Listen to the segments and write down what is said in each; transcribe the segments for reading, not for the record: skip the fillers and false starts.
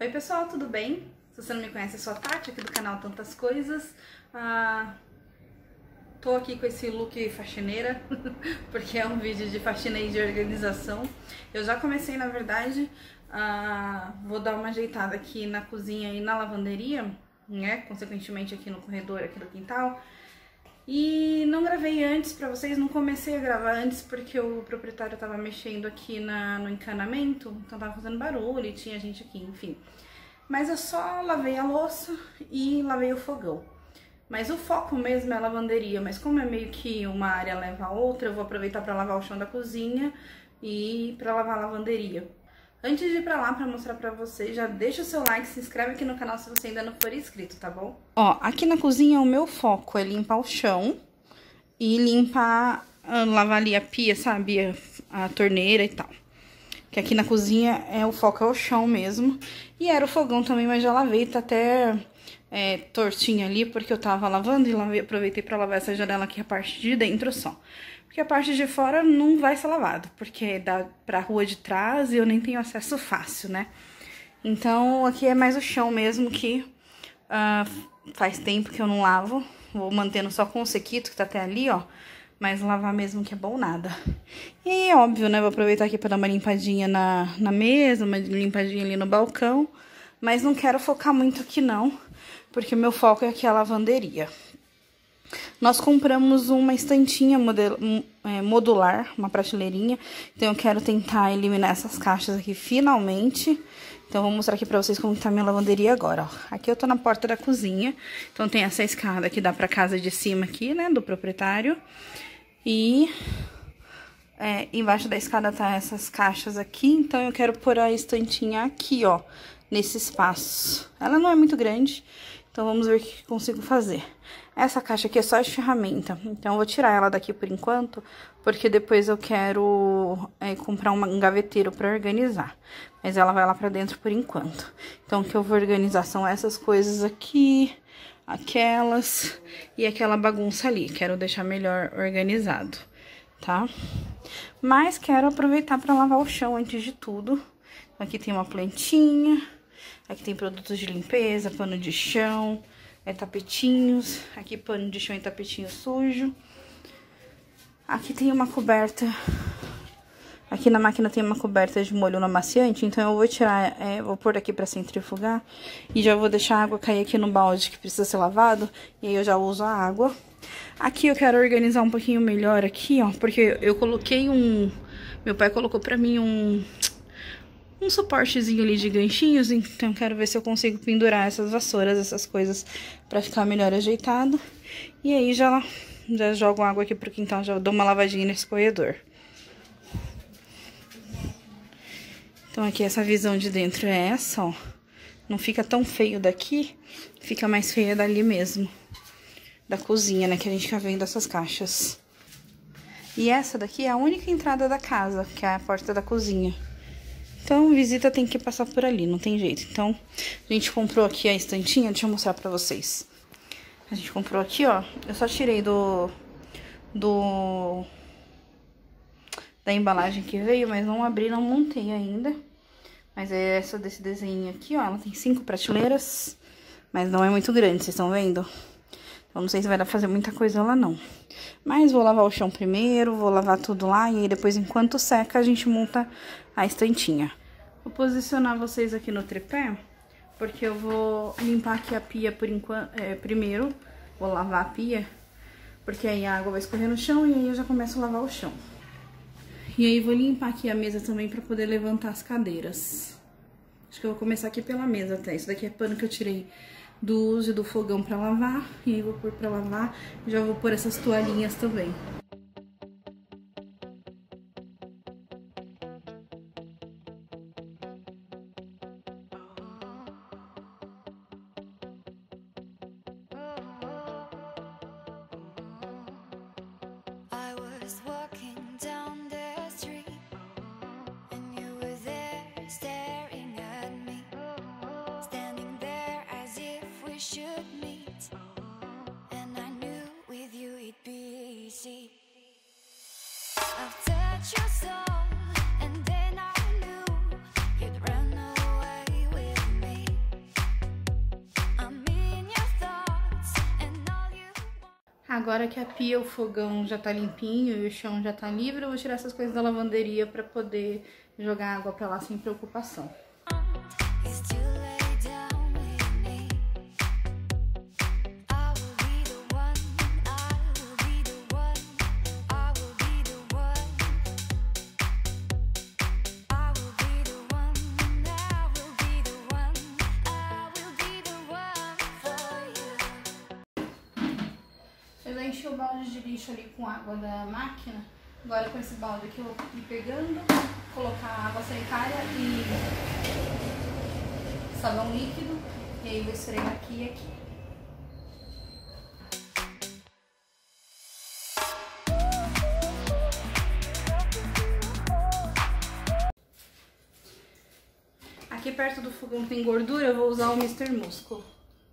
Oi pessoal, tudo bem? Se você não me conhece, eu sou a Tati, aqui do canal Tantas Coisas. Tô aqui com esse look faxineira, porque é um vídeo de faxina e de organização. Eu já comecei, na verdade, vou dar uma ajeitada aqui na cozinha e na lavanderia, né? Consequentemente aqui no corredor, aqui do quintal. E não gravei antes pra vocês, não comecei a gravar antes porque o proprietário tava mexendo aqui no encanamento, então tava fazendo barulho e tinha gente aqui, enfim. Mas eu só lavei a louça e lavei o fogão. Mas o foco mesmo é a lavanderia, mas como é meio que uma área leva a outra, eu vou aproveitar pra lavar o chão da cozinha e pra lavar a lavanderia. Antes de ir pra lá pra mostrar pra vocês, já deixa o seu like, se inscreve aqui no canal se você ainda não for inscrito, tá bom? Ó, aqui na cozinha o meu foco é limpar o chão e limpar, lavar ali a pia, sabe? A torneira e tal. Que aqui na cozinha o foco é o chão mesmo. E era o fogão também, mas já lavei, tá até tortinha ali, porque eu tava lavando e aproveitei pra lavar essa janela aqui, a parte de dentro só. Porque a parte de fora não vai ser lavado, porque dá pra rua de trás e eu nem tenho acesso fácil, né? Então, aqui é mais o chão mesmo que faz tempo que eu não lavo. Vou mantendo só com o sequito, que tá até ali, ó. Mas lavar mesmo que é bom nada. E óbvio, né? Vou aproveitar aqui pra dar uma limpadinha na mesa, uma limpadinha ali no balcão. Mas não quero focar muito aqui não, porque o meu foco é aqui a lavanderia. Nós compramos uma estantinha modular, uma prateleirinha. Então eu quero tentar eliminar essas caixas aqui finalmente. Então vou mostrar aqui pra vocês como tá minha lavanderia agora, ó. Aqui eu tô na porta da cozinha. Então tem essa escada que dá pra casa de cima aqui, né, do proprietário. E embaixo da escada tá essas caixas aqui. Então eu quero pôr a estantinha aqui, ó, nesse espaço. Ela não é muito grande, então vamos ver o que consigo fazer. Essa caixa aqui é só de ferramenta, então eu vou tirar ela daqui por enquanto, porque depois eu quero comprar um gaveteiro pra organizar. Mas ela vai lá pra dentro por enquanto. Então o que eu vou organizar são essas coisas aqui, aquelas e aquela bagunça ali. Quero deixar melhor organizado, tá? Mas quero aproveitar pra lavar o chão antes de tudo. Aqui tem uma plantinha, aqui tem produtos de limpeza, pano de chão, tapetinhos, aqui pano de chão e tapetinho sujo. Aqui tem uma coberta, aqui na máquina tem uma coberta de molho no amaciante, então eu vou tirar, vou pôr aqui pra centrifugar e já vou deixar a água cair aqui no balde que precisa ser lavado, e aí eu já uso a água. Aqui eu quero organizar um pouquinho melhor aqui, ó, porque eu coloquei meu pai colocou pra mim um suportezinho ali de ganchinhos, então eu quero ver se eu consigo pendurar essas vassouras, essas coisas, pra ficar melhor ajeitado. E aí já jogo água aqui pro quintal, já dou uma lavadinha nesse corredor. Então aqui essa visão de dentro é essa, ó. Não fica tão feio daqui, fica mais feia dali mesmo. Da cozinha, né, que a gente fica vendo essas caixas. E essa daqui é a única entrada da casa, que é a porta da cozinha. Então, visita tem que passar por ali, não tem jeito. Então, a gente comprou aqui a estantinha, deixa eu mostrar pra vocês. A gente comprou aqui, ó, eu só tirei da embalagem que veio, mas não abri, não montei ainda. Mas é essa desse desenho aqui, ó, ela tem 5 prateleiras, mas não é muito grande, vocês estão vendo? Então, não sei se vai dar pra fazer muita coisa lá, não. Mas vou lavar o chão primeiro, vou lavar tudo lá, e aí depois, enquanto seca, a gente monta a estantinha. Vou posicionar vocês aqui no tripé, porque eu vou limpar aqui a pia por enquanto, primeiro. Vou lavar a pia, porque aí a água vai escorrer no chão, e aí eu já começo a lavar o chão. E aí vou limpar aqui a mesa também pra poder levantar as cadeiras. Acho que eu vou começar aqui pela mesa até. Isso daqui é pano que eu tirei do uso do fogão pra lavar, e aí vou pôr pra lavar, já vou pôr essas toalhinhas também. Should meet, and I knew with you it'd be easy. Agora que a pia, o fogão já tá limpinho e o chão já tá livre, eu vou tirar essas coisas da lavanderia pra poder jogar água pra lá sem preocupação. Eu já enchi o balde de lixo ali com água da máquina. Agora com esse balde aqui eu vou ir pegando, colocar água sanitária e sabão líquido. E aí vou esfregar aqui e aqui. Aqui perto do fogão tem gordura, eu vou usar o Mr. Muscle.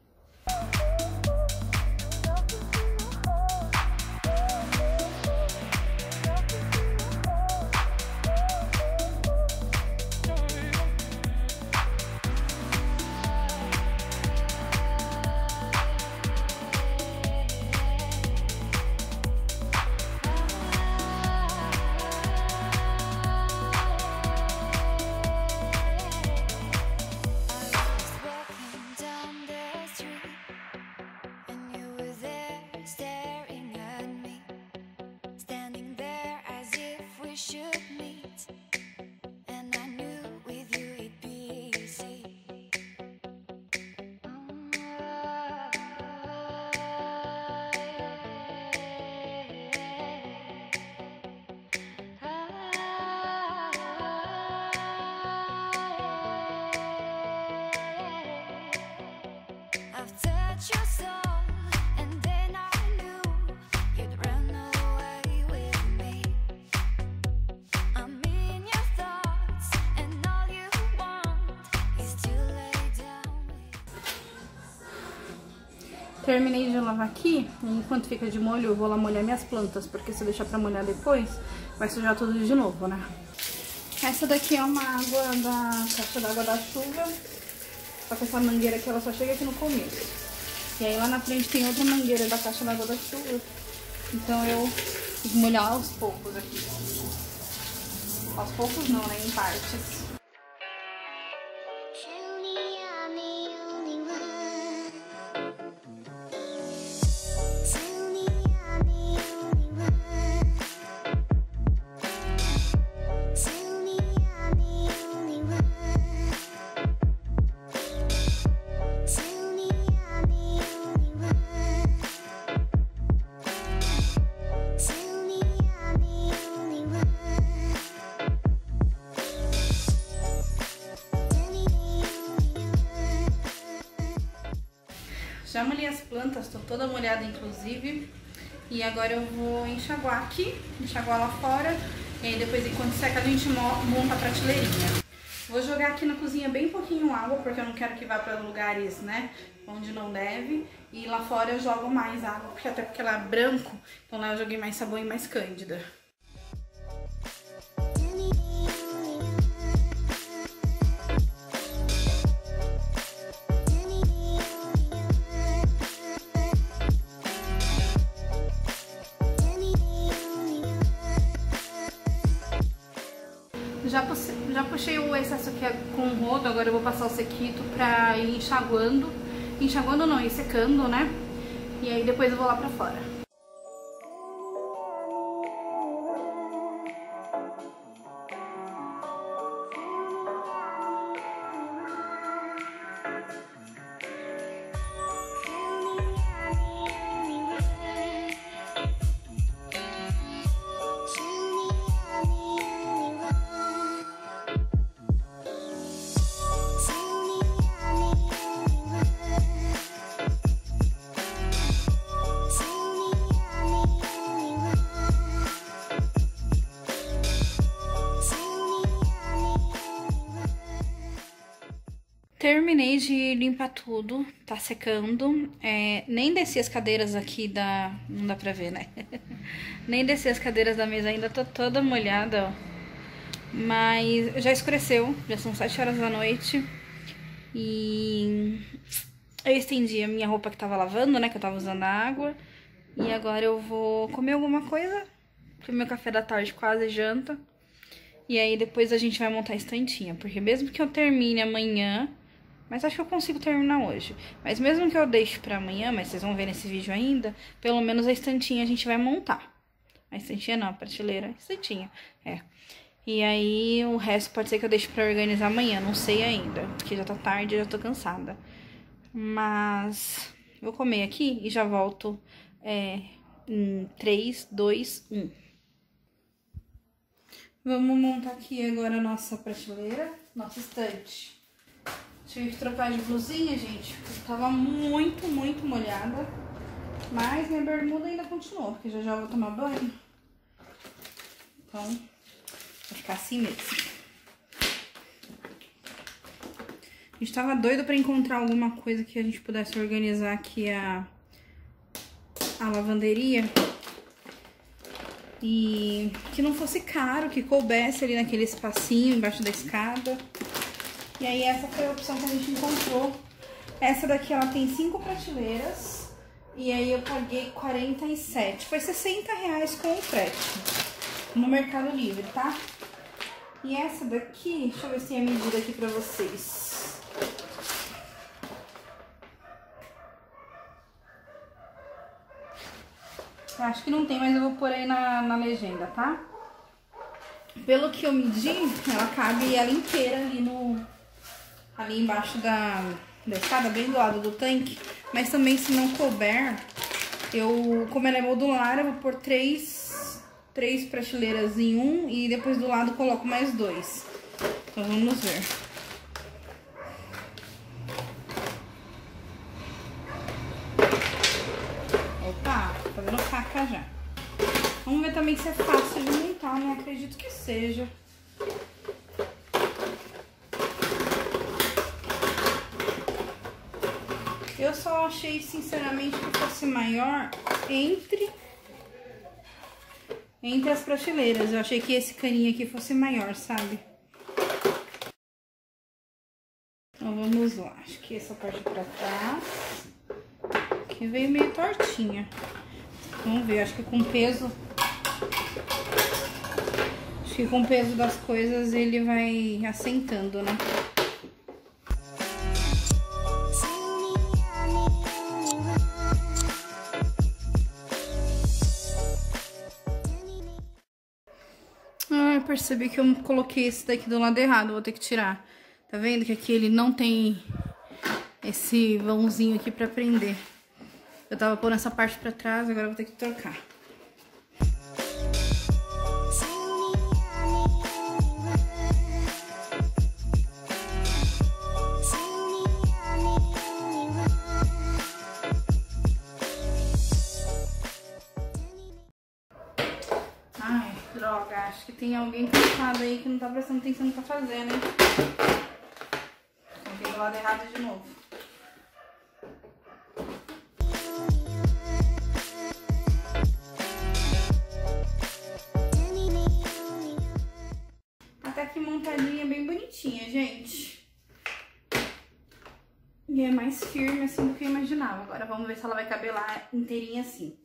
Terminei de lavar aqui, enquanto fica de molho eu vou lá molhar minhas plantas, porque se eu deixar pra molhar depois, vai sujar tudo de novo, né? Essa daqui é uma água da caixa d'água da chuva, só que essa mangueira aqui ela só chega aqui no começo. E aí lá na frente tem outra mangueira da caixa d'água da chuva, então eu vou molhar aos poucos aqui. Aos poucos não, né? Em partes. Já molhei as plantas, tô toda molhada inclusive. E agora eu vou enxaguar aqui, enxaguar lá fora. E aí depois, enquanto seca, a gente monta a prateleirinha. Vou jogar aqui na cozinha bem pouquinho água, porque eu não quero que vá para lugares, né, onde não deve. E lá fora eu jogo mais água, até porque ela é branco, então lá eu joguei mais sabão e mais cândida. Já puxei o excesso aqui com o rodo, agora eu vou passar o sequito pra ir enxaguando. Enxaguando não, ir secando, né? E aí depois eu vou lá pra fora. Terminei de limpar tudo, tá secando. Nem desci as cadeiras aqui da... Não dá pra ver, né? Nem desci as cadeiras da mesa ainda, tô toda molhada, ó. Mas já escureceu, já são 7 horas da noite. E eu estendi a minha roupa que tava lavando, né? Que eu tava usando a água. E agora eu vou comer alguma coisa, porque meu café da tarde quase janta. E aí depois a gente vai montar a estantinha, porque mesmo que eu termine amanhã, mas acho que eu consigo terminar hoje. Mas mesmo que eu deixe pra amanhã, mas vocês vão ver nesse vídeo ainda, pelo menos a estantinha a gente vai montar. A estantinha não, a prateleira, a estantinha, é. E aí o resto pode ser que eu deixe pra organizar amanhã, não sei ainda, porque já tá tarde e já tô cansada. Mas vou comer aqui e já volto em 3, 2, 1. Vamos montar aqui agora a nossa prateleira, nossa estante. Tive que trocar de blusinha, gente, porque tava muito molhada. Mas minha bermuda ainda continuou, porque já vou tomar banho. Então, vai ficar assim mesmo. A gente tava doido pra encontrar alguma coisa que a gente pudesse organizar aqui a lavanderia. E que não fosse caro, que coubesse ali naquele espacinho embaixo da escada. E aí essa foi a opção que a gente encontrou. Essa daqui, ela tem 5 prateleiras. E aí eu paguei 47. Foi R$60 com o frete. No Mercado Livre, tá? E essa daqui, deixa eu ver se tem a medida aqui pra vocês. Eu acho que não tem, mas eu vou pôr aí na legenda, tá? Pelo que eu medi, ela cabe ela inteira ali embaixo da escada, bem do lado do tanque. Mas também, se não couber, como ela é modular, eu vou pôr três prateleiras em um e depois do lado coloco mais 2. Então vamos ver. Opa, tá fazendo caca já. Vamos ver também se é fácil de montar, né? Acredito que seja. Eu só achei, sinceramente, que fosse maior entre as prateleiras. Eu achei que esse caninho aqui fosse maior, sabe? Então vamos lá. Acho que essa parte pra trás. Aqui veio meio tortinha. Vamos ver, acho que com peso... Acho que com o peso das coisas ele vai assentando, né? Eu percebi que eu coloquei esse daqui do lado errado, vou ter que tirar. Tá vendo que aqui ele não tem esse vãozinho aqui pra prender. Eu tava pondo essa parte pra trás, agora eu vou ter que trocar. Ai, droga, acho que tem alguém cansado aí que não tá prestando atenção no que tá fazendo, hein? Coloquei do lado errado de novo. Até que montadinha, bem bonitinha, gente. E é mais firme assim do que eu imaginava. Agora vamos ver se ela vai caber lá inteirinha assim.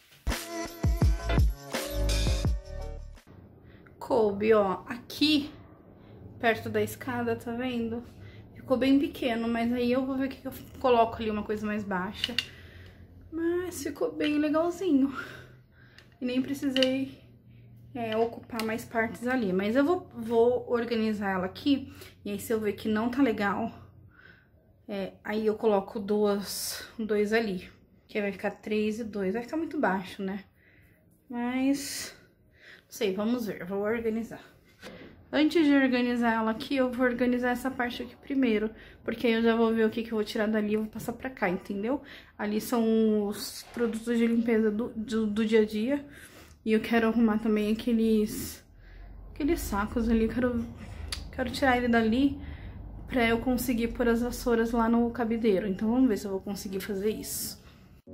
Coube, ó, aqui, perto da escada, tá vendo? Ficou bem pequeno, mas aí eu vou ver o que eu coloco ali, uma coisa mais baixa. Mas ficou bem legalzinho. E nem precisei ocupar mais partes ali. Mas eu vou organizar ela aqui, e aí se eu ver que não tá legal, aí eu coloco dois ali. Que aí vai ficar 3 e 2, vai ficar muito baixo, né? Mas... não sei, vamos ver, eu vou organizar. Antes de organizar ela aqui, eu vou organizar essa parte aqui primeiro. Porque aí eu já vou ver o que eu vou tirar dali e vou passar pra cá, entendeu? Ali são os produtos de limpeza do dia a dia. E eu quero arrumar também aqueles sacos ali. Quero tirar ele dali pra eu conseguir pôr as vassouras lá no cabideiro. Então vamos ver se eu vou conseguir fazer isso.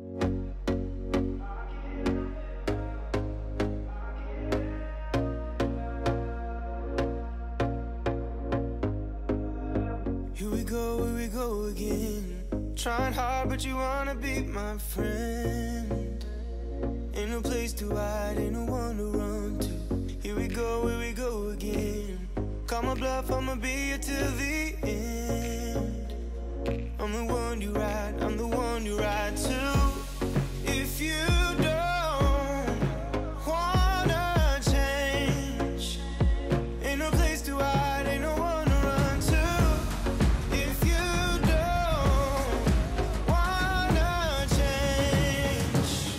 Here we go again. Trying hard, but you wanna be my friend. Ain't no place to hide, ain't no one to run to. Here we go again. Call my bluff, I'ma be here till the end. I'm the one you ride, I'm the one you ride to. If you don't wanna change, ain't no place to hide, ain't no one to run to. If you don't wanna change,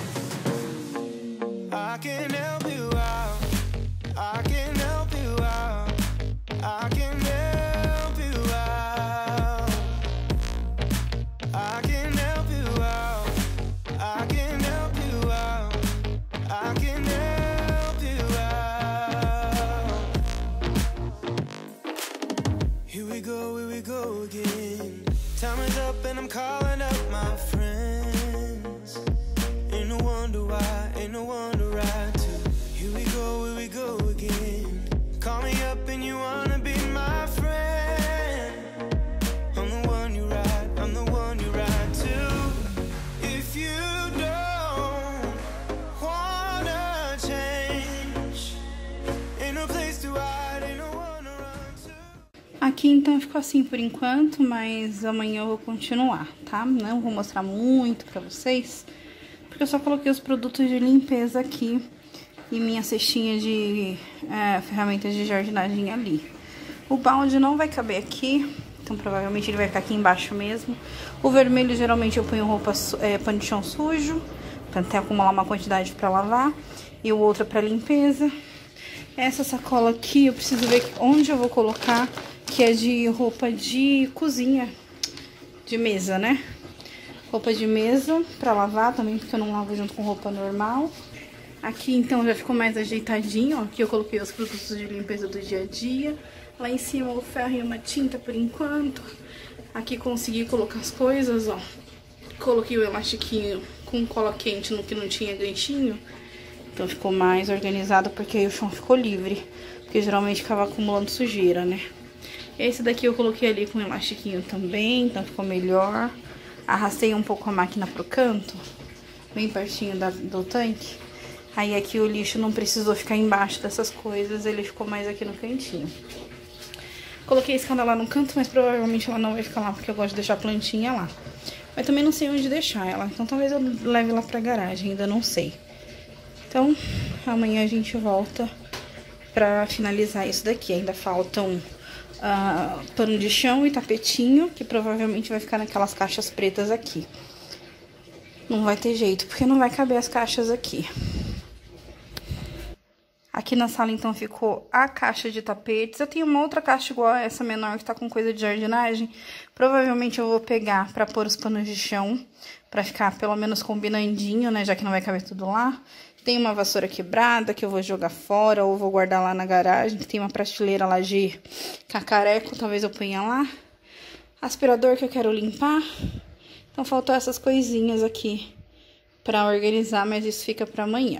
I can help you out, I can help you out, I can help you out, I can help you out, I can help you out, I can help you out. Here we go again. Time is up and I'm calling up my friends. Ain't no wonder why, ain't no one to ride to. Here we go again. Call me up and you wanna be my friend. I'm the one you ride, I'm the one you ride to. If you don't wanna change, ain't no place to hide, ain't no one to run to. Aqui então ficou assim por enquanto, mas amanhã eu vou continuar, tá? Não vou mostrar muito pra vocês, porque eu só coloquei os produtos de limpeza aqui e minha cestinha de ferramentas de jardinagem ali. O balde não vai caber aqui, então provavelmente ele vai ficar aqui embaixo mesmo. O vermelho geralmente eu ponho pano de chão sujo, pra até acumular uma quantidade pra lavar, e o outro é pra limpeza. Essa sacola aqui eu preciso ver onde eu vou colocar, que é de roupa de cozinha, de mesa, né? Roupa de mesa pra lavar também, porque eu não lavo junto com roupa normal. Aqui então já ficou mais ajeitadinho, ó. Aqui eu coloquei os produtos de limpeza do dia a dia. Lá em cima o ferro e uma tinta por enquanto. Aqui consegui colocar as coisas, ó. Coloquei o elastiquinho com cola quente no que não tinha ganchinho. Então ficou mais organizado, porque aí o chão ficou livre. Porque geralmente ficava acumulando sujeira, né? Esse daqui eu coloquei ali com elastiquinho também, então ficou melhor. Arrastei um pouco a máquina pro canto, bem pertinho do tanque. Aí aqui o lixo não precisou ficar embaixo dessas coisas, ele ficou mais aqui no cantinho. Coloquei a escada lá no canto, mas provavelmente ela não vai ficar lá, porque eu gosto de deixar a plantinha lá. Mas também não sei onde deixar ela, então talvez eu leve lá pra garagem, ainda não sei. Então, amanhã a gente volta pra finalizar isso daqui. Ainda faltam pano de chão e tapetinho, que provavelmente vai ficar naquelas caixas pretas aqui. Não vai ter jeito, porque não vai caber as caixas aqui. Aqui na sala, então, ficou a caixa de tapetes. Eu tenho uma outra caixa igual a essa menor, que tá com coisa de jardinagem. Provavelmente eu vou pegar pra pôr os panos de chão, pra ficar pelo menos combinandinho, né, já que não vai caber tudo lá. Tem uma vassoura quebrada que eu vou jogar fora ou vou guardar lá na garagem. Tem uma prateleira lá de cacareco, talvez eu ponha lá. Aspirador que eu quero limpar. Então, faltou essas coisinhas aqui pra organizar, mas isso fica pra amanhã.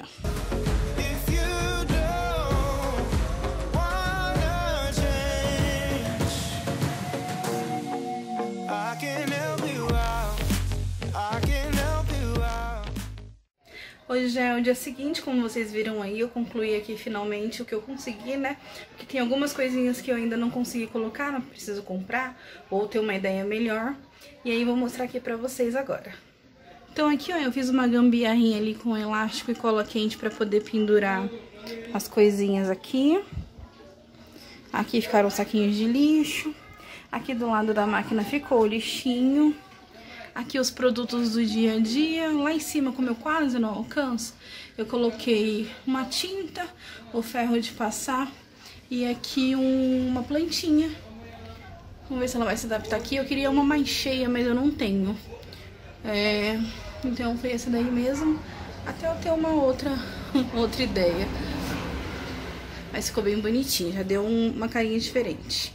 Hoje já é o dia seguinte, como vocês viram aí, eu concluí aqui finalmente o que eu consegui, né? Porque tem algumas coisinhas que eu ainda não consegui colocar, não preciso comprar, ou ter uma ideia melhor. E aí vou mostrar aqui pra vocês agora. Então aqui, ó, eu fiz uma gambiarrinha ali com elástico e cola quente pra poder pendurar as coisinhas aqui. Aqui ficaram saquinhos de lixo. Aqui do lado da máquina ficou o lixinho. Aqui os produtos do dia a dia. Lá em cima, como eu quase não alcanço, eu coloquei uma tinta, o ferro de passar e aqui uma plantinha. Vamos ver se ela vai se adaptar aqui. Eu queria uma mais cheia, mas eu não tenho. Então foi essa daí mesmo, até eu ter uma outra ideia. Mas ficou bem bonitinho, já deu uma carinha diferente.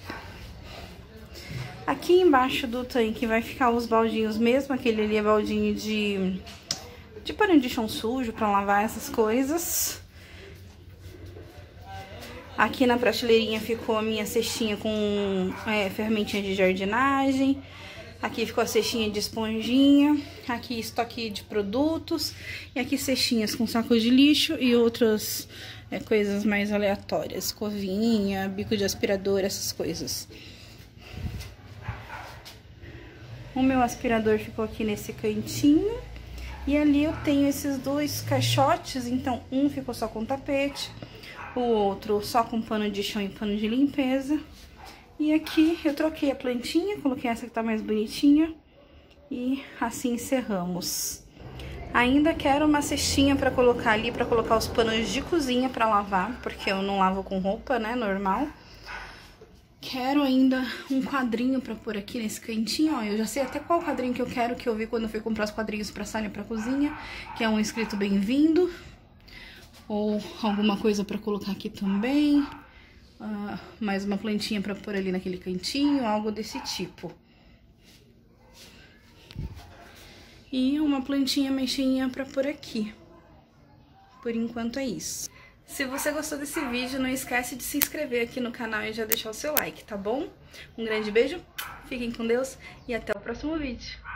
Aqui embaixo do tanque vai ficar os baldinhos mesmo, aquele ali é baldinho de pano de chão sujo pra lavar essas coisas. Aqui na prateleirinha ficou a minha cestinha com ferramentinha de jardinagem. Aqui ficou a cestinha de esponjinha, aqui estoque de produtos, e aqui cestinhas com sacos de lixo e outras coisas mais aleatórias, escovinha, bico de aspirador, essas coisas. O meu aspirador ficou aqui nesse cantinho, e ali eu tenho esses dois caixotes, então um ficou só com tapete, o outro só com pano de chão e pano de limpeza. E aqui eu troquei a plantinha, coloquei essa que tá mais bonitinha e assim encerramos. Ainda quero uma cestinha pra colocar ali, pra colocar os panos de cozinha pra lavar, porque eu não lavo com roupa, né, normal. Quero ainda um quadrinho pra pôr aqui nesse cantinho, ó, eu já sei até qual quadrinho que eu quero, que eu vi quando eu fui comprar os quadrinhos pra sala e pra cozinha, que é um escrito bem-vindo, ou alguma coisa pra colocar aqui também. Mais uma plantinha pra pôr ali naquele cantinho, algo desse tipo. E uma plantinha mexinha pra pôr aqui. Por enquanto é isso. Se você gostou desse vídeo, não esquece de se inscrever aqui no canal e já deixar o seu like, tá bom? Um grande beijo, fiquem com Deus e até o próximo vídeo.